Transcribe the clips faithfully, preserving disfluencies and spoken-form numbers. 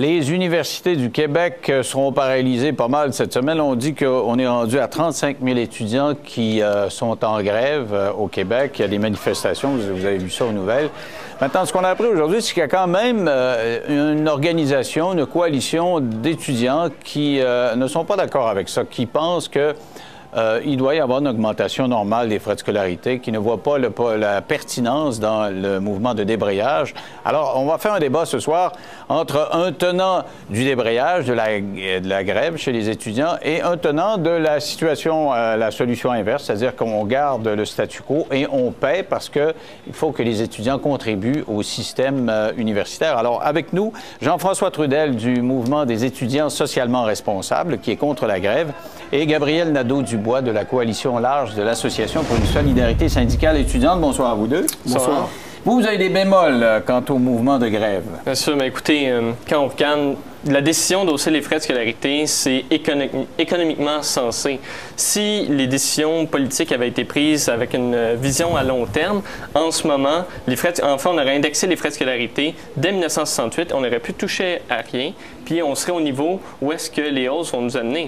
Les universités du Québec seront paralysées pas mal cette semaine. On dit qu'on est rendu à trente-cinq mille étudiants qui euh, sont en grève euh, au Québec. Il y a des manifestations, vous avez vu ça aux nouvelles. Maintenant, ce qu'on a appris aujourd'hui, c'est qu'il y a quand même euh, une organisation, une coalition d'étudiants qui euh, ne sont pas d'accord avec ça, qui pensent que Euh, il doit y avoir une augmentation normale des frais de scolarité, qui ne voit pas le, la pertinence dans le mouvement de débrayage. Alors, on va faire un débat ce soir entre un tenant du débrayage, de la, de la grève chez les étudiants, et un tenant de la situation, euh, la solution inverse, c'est-à-dire qu'on garde le statu quo et on paie parce qu'il faut que les étudiants contribuent au système euh, universitaire. Alors, avec nous, Jean-François Trudel du mouvement des étudiants socialement responsables, qui est contre la grève, et Gabriel Nadeau-Dubois de la coalition large de l'Association pour une solidarité syndicale étudiante. Bonsoir à vous deux. Bonsoir. Vous, vous avez des bémols euh, quant au mouvement de grève. Bien sûr, mais écoutez, euh, quand on regarde la décision d'hausser les frais de scolarité, c'est écono économiquement sensé. Si les décisions politiques avaient été prises avec une vision à long terme, en ce moment, les frais de, enfin, on aurait indexé les frais de scolarité dès mille neuf cent soixante-huit, on n'aurait plus touché à rien, puis on serait au niveau où est-ce que les hausses vont nous amener.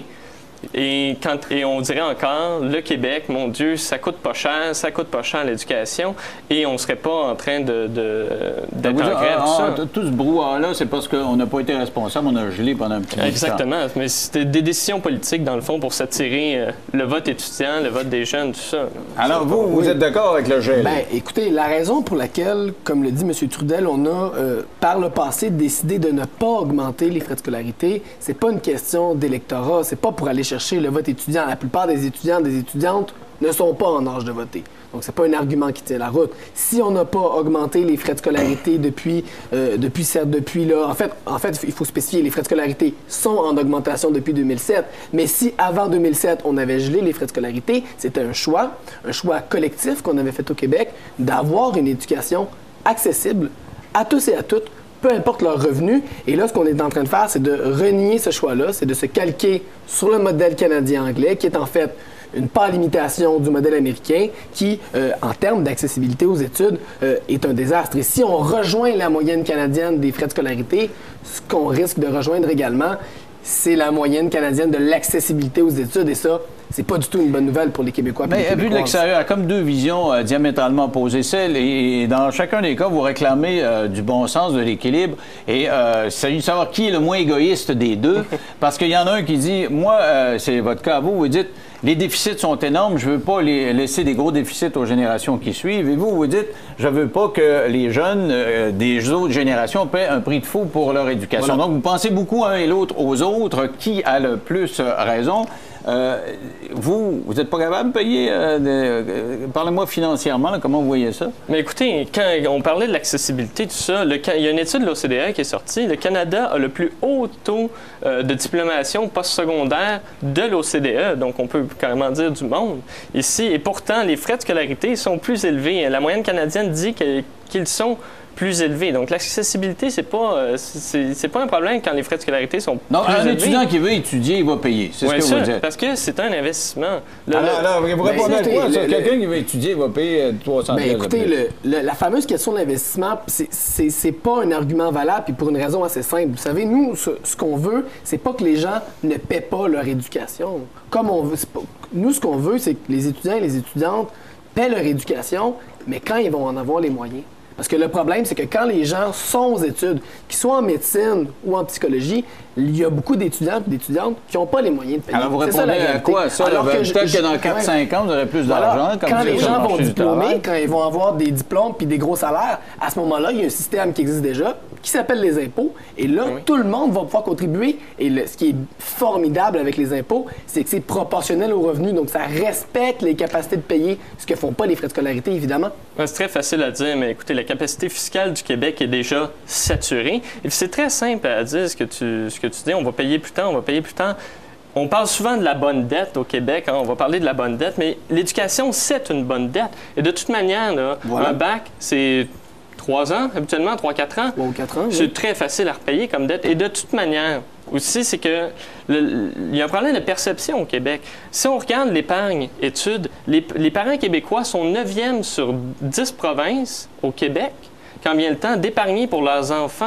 Et, quand, et on dirait encore, le Québec, mon Dieu, ça coûte pas cher, ça coûte pas cher l'éducation, et on ne serait pas en train de, de, d'être en grève. Ah, ah, tout ce brouhaha-là, c'est parce qu'on n'a pas été responsable, on a gelé pendant un petit moment. Exactement, mais c'était des décisions politiques, dans le fond, pour s'attirer euh, le vote étudiant, le vote des jeunes, tout ça. Alors vous, vous oui. êtes d'accord avec le gel? Bien, écoutez, la raison pour laquelle, comme le dit M. Trudel, on a, euh, par le passé, décidé de ne pas augmenter les frais de scolarité, c'est pas une question d'électorat, c'est pas pour aller chercher le vote étudiant. La plupart des étudiants, des étudiantes ne sont pas en âge de voter. Donc, c'est pas un argument qui tient la route. Si on n'a pas augmenté les frais de scolarité depuis, euh, depuis, depuis là, en fait, en fait, il faut spécifier, les frais de scolarité sont en augmentation depuis deux mille sept, mais si avant deux mille sept, on avait gelé les frais de scolarité, c'était un choix, un choix collectif qu'on avait fait au Québec d'avoir une éducation accessible à tous et à toutes, peu importe leur revenu. Et là, ce qu'on est en train de faire, c'est de renier ce choix-là, c'est de se calquer sur le modèle canadien-anglais, qui est en fait une pâle imitation du modèle américain, qui, euh, en termes d'accessibilité aux études, euh, est un désastre. Et si on rejoint la moyenne canadienne des frais de scolarité, ce qu'on risque de rejoindre également, c'est la moyenne canadienne de l'accessibilité aux études. Et ça, c'est pas du tout une bonne nouvelle pour les Québécois. Mais les vu de l'extérieur, il y a comme deux visions euh, diamétralement opposées. Celle, et, et dans chacun des cas, vous réclamez euh, du bon sens, de l'équilibre. Et euh, il s'agit de savoir qui est le moins égoïste des deux. Parce qu'il y en a un qui dit, moi, euh, c'est votre cas à vous, vous dites, les déficits sont énormes, je veux pas les laisser des gros déficits aux générations qui suivent. Et vous, vous dites, je veux pas que les jeunes euh, des autres générations paient un prix de fou pour leur éducation. Voilà. Donc, vous pensez beaucoup un et l'autre aux autres, qui a le plus raison. Euh, vous, vous n'êtes pas capable de payer? Euh, euh, Parlez-moi financièrement, là, comment vous voyez ça? Mais écoutez, quand on parlait de l'accessibilité, tout ça, le, il y a une étude de l'O C D E qui est sortie. Le Canada a le plus haut taux euh, de diplomation postsecondaire de l'O C D E, donc on peut carrément dire du monde ici. Et pourtant, les frais de scolarité sont plus élevés. La moyenne canadienne dit qu'ils qu'ils sont plus élevés. Donc, l'accessibilité, c'est pas, c'est pas un problème quand les frais de scolarité sont non, plus élevés. Non, un étudiant qui veut étudier, il va payer. C'est ouais, ce que ça, vous dites. Parce que c'est un investissement. Le, alors, le... alors, vous répondez à quoi? Quelqu'un qui veut étudier, il va payer trois cents dollars. Écoutez, le, le, la fameuse question de l'investissement, c'est pas un argument valable, puis pour une raison assez simple. Vous savez, nous, ce, ce qu'on veut, c'est pas que les gens ne paient pas leur éducation. Comme on veut, pas, nous, ce qu'on veut, c'est que les étudiants et les étudiantes paient leur éducation, mais quand ils vont en avoir les moyens. Parce que le problème, c'est que quand les gens sont aux études, qu'ils soient en médecine ou en psychologie, il y a beaucoup d'étudiants et d'étudiantes qui n'ont pas les moyens de payer. Alors, vous répondez à quoi, ça? Peut-être que dans quatre cinq ans, vous aurez plus d'argent. Voilà. Quand les gens vont diplômer, quand ils vont avoir des diplômes puis des gros salaires, à ce moment-là, il y a un système qui existe déjà, qui s'appelle les impôts. Et là, oui. tout le monde va pouvoir contribuer. Et le, ce qui est formidable avec les impôts, c'est que c'est proportionnel aux revenus. Donc, ça respecte les capacités de payer, ce que font pas les frais de scolarité, évidemment. C'est très facile à dire, mais écoutez, la capacité fiscale du Québec est déjà saturée. Et c'est très simple à dire ce que tu, ce que tu dis. On va payer plus tard, on va payer plus tard. On parle souvent de la bonne dette au Québec, hein, on va parler de la bonne dette, mais l'éducation, c'est une bonne dette. Et de toute manière, là, voilà. un bac, c'est trois ans, habituellement, trois quatre ans. Ou quatre ans, oui. C'est très facile à repayer comme dette. Et de toute manière, aussi, c'est que le, il y a un problème de perception au Québec. Si on regarde l'épargne études, les, les parents québécois sont neuvième sur dix provinces au Québec quand vient le temps d'épargner pour leurs enfants.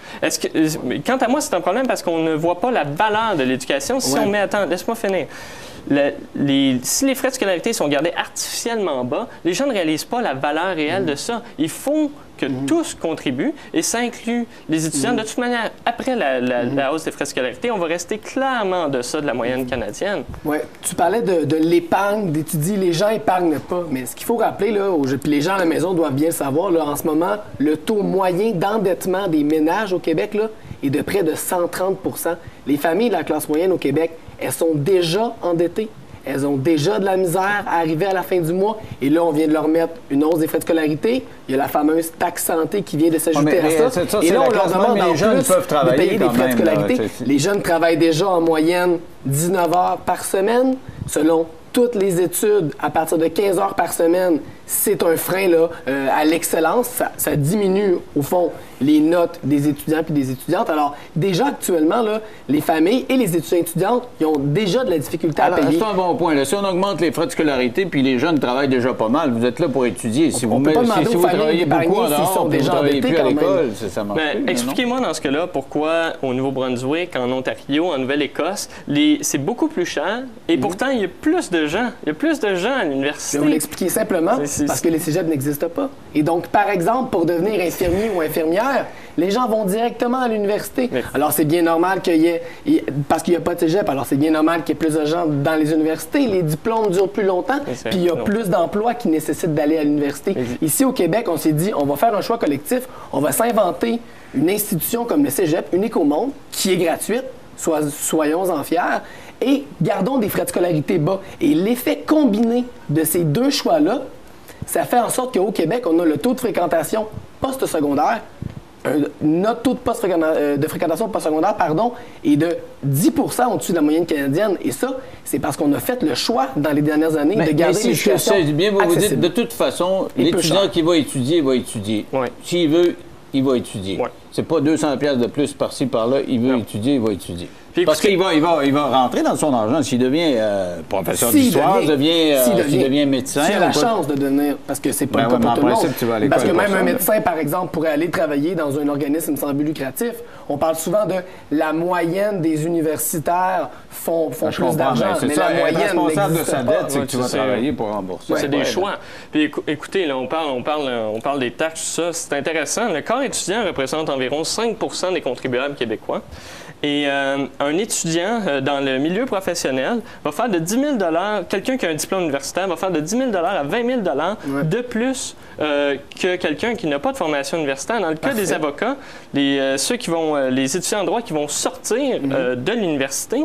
Est-ce que, quant à moi, c'est un problème parce qu'on ne voit pas la valeur de l'éducation. Si ouais. on met... Attends, laisse-moi finir. Le, les, si les frais de scolarité sont gardés artificiellement bas, les gens ne réalisent pas la valeur réelle mmh. de ça. Il faut que mmh. tous contribuent et ça inclut les étudiants. Mmh. De toute manière, après la, la, mmh. la hausse des frais de scolarité, on va rester clairement en deçà de la moyenne mmh. canadienne. Oui, tu parlais de, de l'épargne, d'étudier. Les gens épargnent pas. Mais ce qu'il faut rappeler, là, puis les gens à la maison doivent bien le savoir, là, en ce moment, le taux moyen d'endettement des ménages au Québec là, est de près de cent trente pour cent. Les familles de la classe moyenne au Québec, elles sont déjà endettées. Elles ont déjà de la misère à arriver à la fin du mois. Et là, on vient de leur mettre une hausse des frais de scolarité. Il y a la fameuse taxe santé qui vient de s'ajouter oh, à ça. ça et là, on leur demande en les jeunes plus peuvent de payer des frais même, de scolarité. Là, les jeunes travaillent déjà en moyenne dix-neuf heures par semaine. Selon toutes les études, à partir de quinze heures par semaine, c'est un frein là, euh, à l'excellence. Ça, ça diminue, au fond, les notes des étudiants et des étudiantes. Alors, déjà actuellement, là, les familles et les étudiants et étudiantes, ils ont déjà de la difficulté Alors, à payer. C'est un bon point. Là. Si on augmente les frais de scolarité puis les jeunes travaillent déjà pas mal, vous êtes là pour étudier. Si on vous, peut pas demander si, si aux vous familles travaillez beaucoup en s'ils dehors, sont puis déjà vous travaillez endettés plus à quand l'école, même. ça marche Ben, plus. expliquez-moi dans ce cas-là pourquoi au Nouveau-Brunswick, en Ontario, en Nouvelle-Écosse, les... c'est beaucoup plus cher et mm-hmm. pourtant il y a plus de gens. Il y a plus de gens à l'université. Je vais vous l'expliquer simplement c'est, c'est, parce que les cégeps n'existent pas. Et donc, par exemple, pour devenir infirmier ou infirmière, les gens vont directement à l'université. Oui. Alors, c'est bien normal qu'il y ait... Parce qu'il n'y a pas de cégep, alors c'est bien normal qu'il y ait plus de gens dans les universités. Les diplômes durent plus longtemps, puis il y a non. plus d'emplois qui nécessitent d'aller à l'université. Oui. Ici, au Québec, on s'est dit, on va faire un choix collectif, on va s'inventer une institution comme le cégep, unique au monde, qui est gratuite, soit, soyons-en fiers, et gardons des frais de scolarité bas. Et l'effet combiné de ces deux choix-là, ça fait en sorte qu'au Québec, on a le taux de fréquentation post-secondaire, euh, notre taux de, post euh, de fréquentation post-secondaire, pardon, est de dix pour cent au-dessus de la moyenne canadienne. Et ça, c'est parce qu'on a fait le choix dans les dernières années mais, de garder si l'éducation je sais bien, vous vous dites, de toute façon, l'étudiant qui va étudier, va étudier. Ouais. S'il veut, il va étudier. Ouais. C'est pas deux cents dollars de plus par-ci, par-là. Il veut non. étudier, il va étudier. Puis, parce qu'il va, il va, il va rentrer dans son argent s'il devient euh, professeur si d'histoire, s'il devient, euh, si devient, devient médecin. S'il a la chance de devenir, parce que c'est pas ben le cas ouais, pour tout le monde. Tu vas à parce que même un médecin, par exemple, pourrait aller travailler dans un organisme sans but lucratif. On parle souvent de la moyenne des universitaires font, font plus d'argent, mais, mais ça, la moyenne responsable de sa dette, c'est ouais, que tu vas travailler pour rembourser. Ouais, c'est des ouais, choix. Puis écoutez, là, on parle, on parle, on parle des taxes, tout ça, c'est intéressant. Le corps étudiant représente environ cinq pour cent des contribuables québécois. Et euh, un étudiant euh, dans le milieu professionnel va faire de dix mille dollars, quelqu'un qui a un diplôme universitaire va faire de dix mille dollars à vingt mille dollars ouais. de plus euh, que quelqu'un qui n'a pas de formation universitaire. Dans le cas Parfait. des avocats, les, euh, ceux qui vont, euh, les étudiants en droit qui vont sortir mm-hmm. euh, de l'université,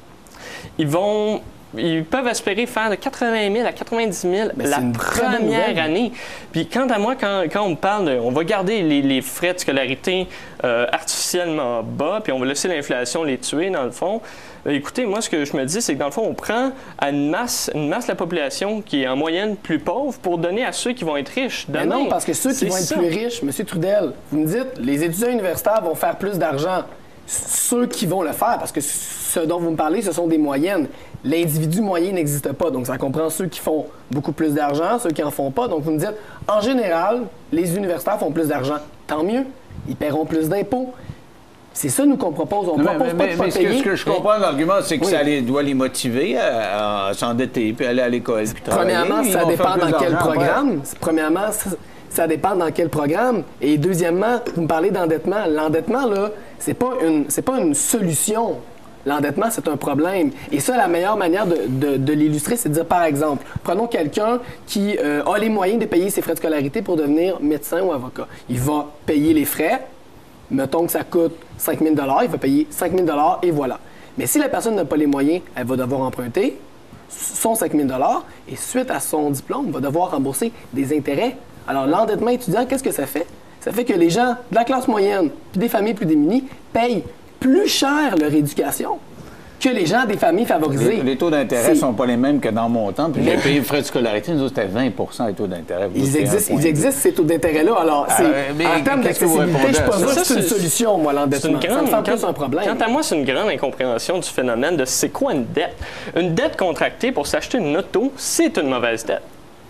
ils vont... Ils peuvent espérer faire de quatre-vingt mille à quatre-vingt-dix mille mais la première année. Puis quant à moi, quand, quand on me parle de... On va garder les, les frais de scolarité euh, artificiellement bas, puis on va laisser l'inflation les tuer, dans le fond. Euh, écoutez, moi, ce que je me dis, c'est que dans le fond, on prend à une masse, une masse de la population qui est en moyenne plus pauvre pour donner à ceux qui vont être riches demain. Mais non, parce que ceux qui vont être ça. plus riches, M. Trudel, vous me dites, les étudiants universitaires vont faire plus d'argent. Ceux qui vont le faire, parce que ce dont vous me parlez, ce sont des moyennes. L'individu moyen n'existe pas, donc ça comprend ceux qui font beaucoup plus d'argent, ceux qui n'en font pas. Donc vous me dites, en général, les universitaires font plus d'argent. Tant mieux, ils paieront plus d'impôts. C'est ça nous qu'on propose. On ne propose mais, pas de mais, pas ce payer. Que, ce que je comprends de l'argument, c'est que oui. ça les, doit les motiver à, à s'endetter puis aller à l'école. Premièrement, ça dépend dans quel programme. Premièrement, ça, ça dépend dans quel programme. Et deuxièmement, vous me parlez d'endettement. L'endettement, là, c'est pas une, c'est pas une solution. L'endettement, c'est un problème. Et ça, la meilleure manière de, de, de l'illustrer, c'est de dire, par exemple, prenons quelqu'un qui euh, a les moyens de payer ses frais de scolarité pour devenir médecin ou avocat. Il va payer les frais. Mettons que ça coûte cinq mille dollars, il va payer cinq mille dollars et voilà. Mais si la personne n'a pas les moyens, elle va devoir emprunter son cinq mille dollars et suite à son diplôme, va devoir rembourser des intérêts. Alors, l'endettement étudiant, qu'est-ce que ça fait? Ça fait que les gens de la classe moyenne puis des familles plus démunies payent plus cher leur éducation que les gens des familles favorisées. Les, les taux d'intérêt ne sont pas les mêmes que dans mon temps. Puis j'ai payé frais de scolarité, nous autres, c'était vingt pour cent les taux d'intérêt. Ils existent, ils existent, ces taux d'intérêt-là. Alors, euh, en termes d'accessibilité, je ne suis pas sûr que c'est une solution, moi, l'endettement. Ça me semble plus un problème. Quant à moi, c'est une grande incompréhension du phénomène de c'est quoi une dette. Une dette contractée pour s'acheter une auto, c'est une mauvaise dette.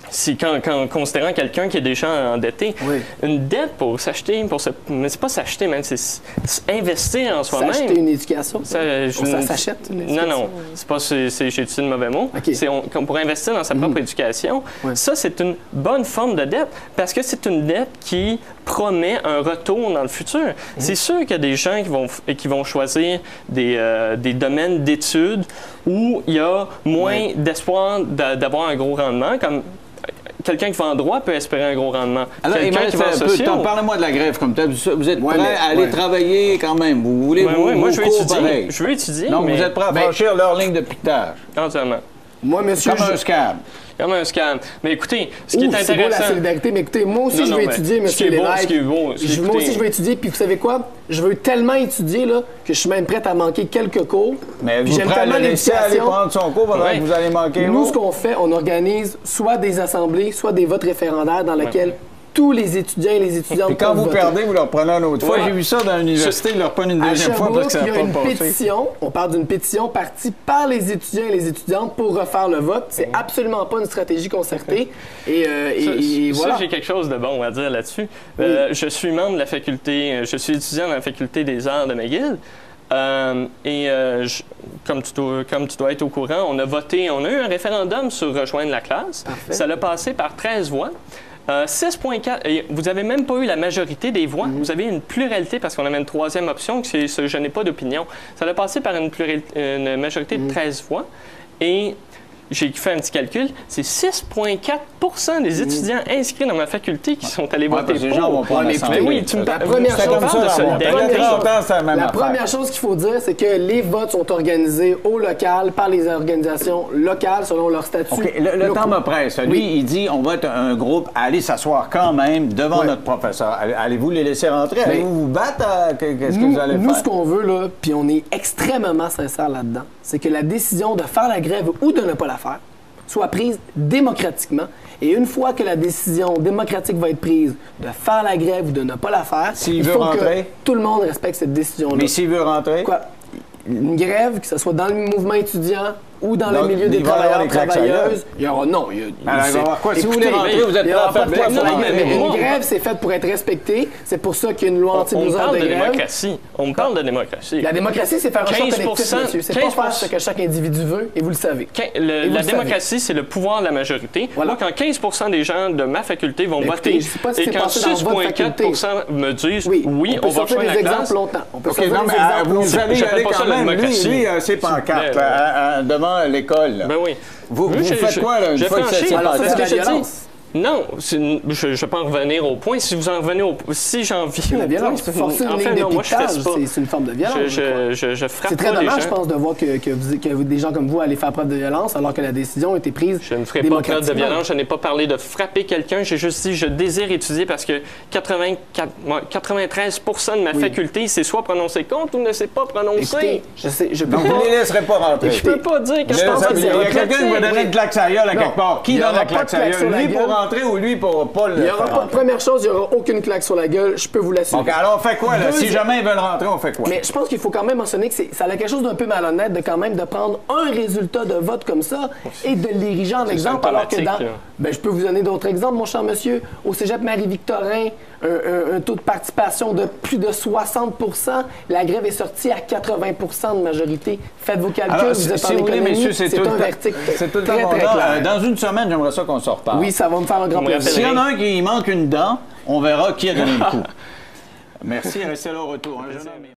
Si, quand, quand, considérant quelqu'un qui est déjà endetté, oui. une dette pour s'acheter, pour se, mais c'est pas s'acheter, même, c'est investir en soi-même. S'acheter une éducation? Ça, je, ça s'achète une éducation? Non, non, c'est pas, c'est, c'est, j'ai utilisé le mauvais mot. Okay. C'est on, pour investir dans sa propre mmh. éducation. Ouais. Ça, c'est une bonne forme de dette parce que c'est une dette qui promet un retour dans le futur. Mmh. C'est sûr qu'il y a des gens qui vont, qui vont choisir des, euh, des domaines d'études où il y a moins ouais. d'espoir d'avoir un gros rendement, comme quelqu'un qui va en droit peut espérer un gros rendement. Alors, quelqu'un qui va en social... Parlez-moi de la grève comme tel. Vous êtes ouais, prêt mais, à aller ouais. travailler quand même. Vous voulez ouais, vous, ouais, vous moi, je veux étudier. Pareil. Je veux étudier, Donc, mais... vous êtes prêt à franchir ben, leur ligne de piquetage. Entièrement. Moi, monsieur... Comme je... un scam. Comme un scam. Mais écoutez, ce qui Ouf, est intéressant... C'est beau la solidarité, mais écoutez, moi aussi, non, je veux non, étudier, monsieur Lévesque. Ce qui est beau, ce qui est beau... Moi aussi, je veux étudier, puis vous savez quoi? Je veux tellement étudier là, que je suis même prête à manquer quelques cours. Mais puis vous j'aime prêt à tellement le laisser aller l'éducation. prendre son cours pendant ouais. que vous allez manquer Nous, ce qu'on fait, on organise soit des assemblées, soit des votes référendaires dans lesquels... Ouais. tous les étudiants et les étudiantes. Et quand vous voter. perdez, vous leur prenez un autre fois. Ouais. J'ai vu ça dans l'université, ils leur prennent une deuxième fois parce que ça n'a pas passé. Il y a une pétition, on parle d'une pétition partie par les étudiants et les étudiantes pour refaire le vote. C'est absolument pas une stratégie concertée. Et, euh, et, ça, et voilà. Ça, j'ai quelque chose de bon à dire là-dessus. Oui. Euh, je suis membre de la faculté, je suis étudiant dans la faculté des arts de McGill. Euh, et euh, je, comme, tu dois, comme tu dois être au courant, on a voté, on a eu un référendum sur rejoindre la classe. Parfait. Ça l'a passé par treize voix. Euh, six virgule quatre, vous n'avez même pas eu la majorité des voix. Mm-hmm. Vous avez une pluralité parce qu'on avait une troisième option, que c'est ce, je n'ai pas d'opinion. Ça a passé par une, une majorité de treize voix. Et j'ai fait un petit calcul, c'est six virgule quatre pour cent des étudiants inscrits dans ma faculté qui sont allés ouais, voter pour. Les gens vont pas mais, mais oui, tu me la première chose, comme ça, de solidarité. La, la première chose qu'il faut dire, c'est que les votes sont organisés au local par les organisations locales selon leur statut. Okay, le, le temps me presse. Lui, oui. il dit on va être un groupe à aller s'asseoir quand même devant ouais. notre professeur. Allez-vous les laisser rentrer? Allez-vous vous battre? Qu'est-ce que vous allez nous, faire? Ce qu'on veut, là, puis on est extrêmement sincère là-dedans, c'est que la décision de faire la grève ou de ne pas la faire soit prise démocratiquement. Et une fois que la décision démocratique va être prise de faire la grève ou de ne pas la faire, s'il il veut faut rentrer, que tout le monde respecte cette décision-là. Mais s'il veut rentrer? Quoi? Une grève, que ce soit dans le mouvement étudiant ou dans Donc, le milieu des travailleurs et travailleuses, il y aura non. Il y a, Alors, il va y avoir quoi? Écoutez, si vous voulez rentrer, vous êtes il y aura pas de faire non, non, mais, mais Une grève, c'est fait pour être respecté. C'est pour ça qu'il y a une loi anti-douze heures de, de grève. Démocratie. On parle de démocratie. La démocratie, c'est faire un choix collectif, monsieur. C'est pas faire ce que chaque individu veut, et vous le savez. Le, et vous la le démocratie, c'est le pouvoir de la majorité. Voilà. Moi, quand quinze pour cent des gens de ma faculté vont voter, si et quand six virgule quatre pour cent me disent oui, oui on, on va rejoindre la classe. Longtemps. On peut okay, non, mais euh, vous allez aller quand même, lui, c'est pancartes devant l'école. Ben oui. Vous, vous faites je, quoi, là, une fois que ça s'est passé? C'est de la violence. Non, je ne peux pas en revenir au point. Si vous en revenez au Si j'en viens la au violence, point... forcer une ligne de piquetage, c'est une forme de violence. Je, je, je, je frappe C'est très pas dommage, les je gens. pense, de voir que, que, vous, que des gens comme vous allez faire preuve de violence alors que la décision a été prise Je ne ferai pas preuve de violence. Je n'ai pas parlé de frapper quelqu'un. J'ai juste dit je désire étudier parce que quatre-vingt-quatre, quatre-vingt-treize pour cent de ma oui. faculté s'est soit prononcé contre ou ne s'est pas prononcé. Écoutez, je sais, je peux Donc, pas... vous ne les laisserez pas rentrer. Je peux pas dire que je pense que c'est... Il y a quelqu'un qui va donner une claque à gueule à quelque part. Qui donne la claque à gueule? Lui pour rentrer ou lui pour pas le... Il y aura pas, première chose, il n'y aura aucune claque sur la gueule, je peux vous l'assurer. OK, alors on fait quoi, là? Si jamais ils veulent rentrer, on fait quoi? Mais je pense qu'il faut quand même mentionner que ça a quelque chose d'un peu malhonnête de quand même de prendre un résultat de vote comme ça et de l'ériger en exemple, alors que dans... Ben, je peux vous donner d'autres exemples, mon cher monsieur. Au cégep Marie-Victorin, un, un, un taux de participation de plus de soixante pour cent. La grève est sortie à quatre-vingts pour cent de majorité. Faites vos calculs, alors, vous êtes si en vous voulez, économie, messieurs, c'est un verdict c'est tout très, le très clair. Euh, dans une semaine, j'aimerais ça qu'on se reparle. Oui, ça va me faire un grand plaisir. S'il y en a un qui manque une dent, on verra qui a donné le coup. Merci, restez là au retour. Hein,